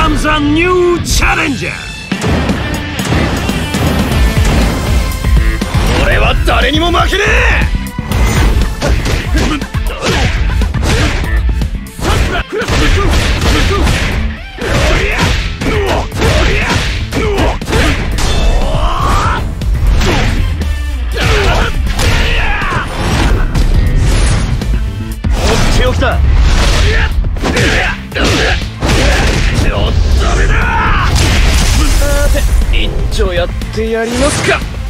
comes a new challenger. 俺は誰にも負けねえ。起きた。一丁やってやりますか。